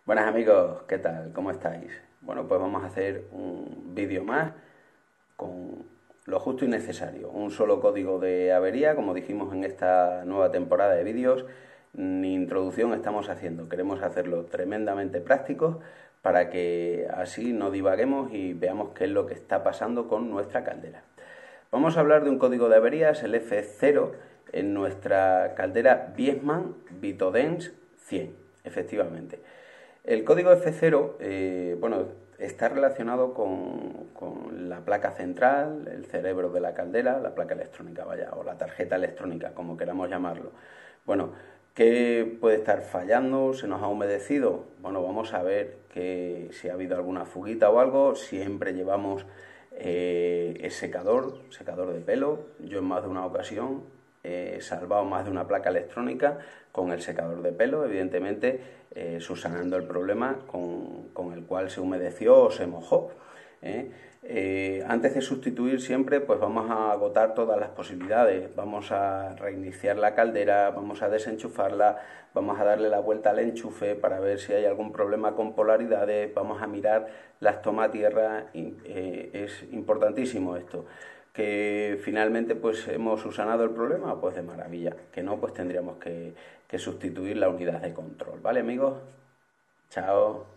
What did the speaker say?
Buenas amigos, ¿qué tal? ¿Cómo estáis? Bueno, pues vamos a hacer un vídeo más con lo justo y necesario. Un solo código de avería, como dijimos en esta nueva temporada de vídeos. Ni introducción estamos haciendo. Queremos hacerlo tremendamente práctico para que así no divaguemos y veamos qué es lo que está pasando con nuestra caldera. Vamos a hablar de un código de averías, el F0, en nuestra caldera Viessmann Vitodens 100, efectivamente. El código F0, bueno, está relacionado con la placa central, el cerebro de la caldera, la placa electrónica, vaya, o la tarjeta electrónica, como queramos llamarlo. Bueno, ¿qué puede estar fallando? ¿Se nos ha humedecido? Bueno, vamos a ver que si ha habido alguna fuguita o algo. Siempre llevamos el secador de pelo. Yo en más de una ocasión he salvado más de una placa electrónica con el secador de pelo, evidentemente subsanando el problema con el cual se humedeció o se mojó. Antes de sustituir siempre pues vamos a agotar todas las posibilidades, vamos a reiniciar la caldera, vamos a desenchufarla, vamos a darle la vuelta al enchufe para ver si hay algún problema con polaridades, vamos a mirar las tomatierras, es importantísimo esto. Que finalmente pues hemos subsanado el problema, pues de maravilla, que no pues tendríamos que sustituir la unidad de control, ¿vale amigos? Chao.